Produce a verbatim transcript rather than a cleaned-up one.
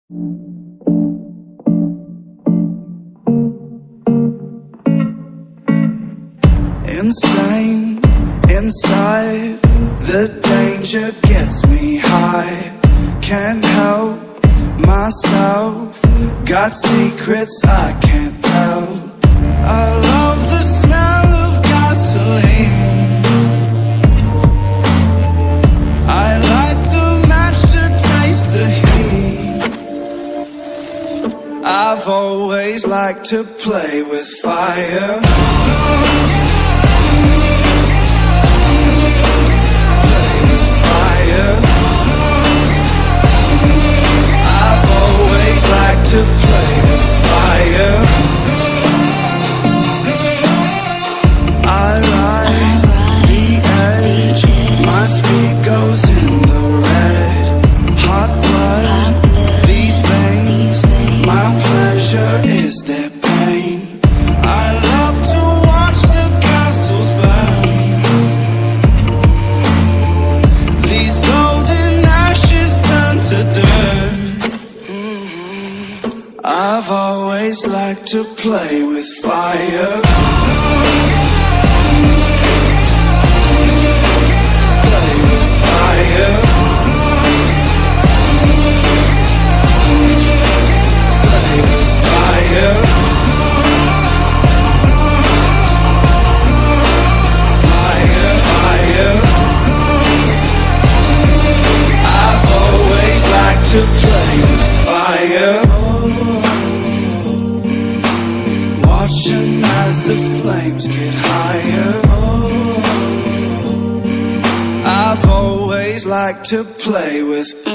Insane, inside, the danger gets me high. Can't help myself, got secrets I can't tell. I love the smell of gasoline, I light the match to taste the heat. I've always liked to play with fire. I've always liked to play with fire. I ride the edge, my speed goes in the red. Hot blood, these veins, my pleasure is their pain. I love to watch the castles burn. These golden ashes turn to dirt. Mm-hmm. I've always liked to play with fire. Play with fire. Play with fire. Fire, fire. I've always liked to play with fire. Watching as the flames get higher. I've always liked to play with